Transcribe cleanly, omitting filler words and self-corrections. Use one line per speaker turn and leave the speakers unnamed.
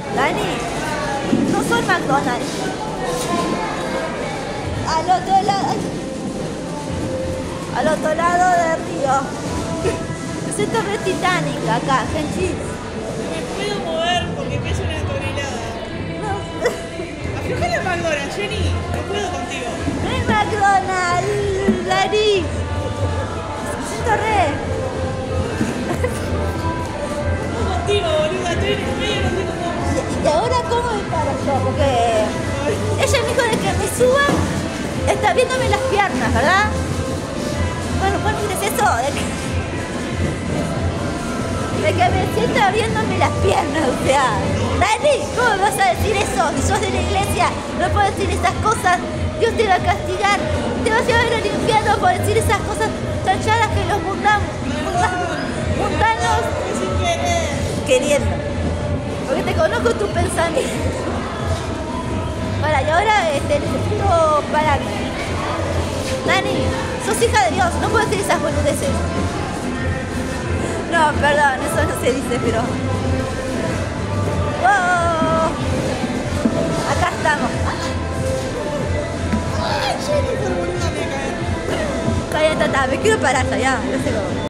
Dani, no soy McDonald's. Al otro lado. Al otro lado del río. Me siento re Titanic acá, Genchi.
No me puedo mover porque peso una tonelada.
No.
Aflojale el McDonald's, Jenny. No puedo contigo.
No es McDonald's, Dani. Me siento re.
No contigo, boluda. Estoy en el medio, no sé cómo.
Y ahora cómo me paro yo, porque ella me dijo de que me suba, está viéndome las piernas, ¿verdad? Bueno, ¿cuál es eso? De que me sienta viéndome las piernas, o sea, Dani, ¿cómo me vas a decir eso? Si sos de la iglesia, no puedes decir esas cosas, Dios te va a castigar, te vas a llevar al infierno por decir esas cosas chanchadas que los mundanos
Es sin querer.
queriendo. Porque te conozco tu pensamiento. Para, y ahora necesito pararme. Dani, sos hija de Dios, no puedes decir esas boludeces. No, perdón, eso no se dice, pero... ¡Oh! Acá estamos.
Ay, Jenny, por boluda me cae.
Cállate, me quiero parar ya, no sé cómo.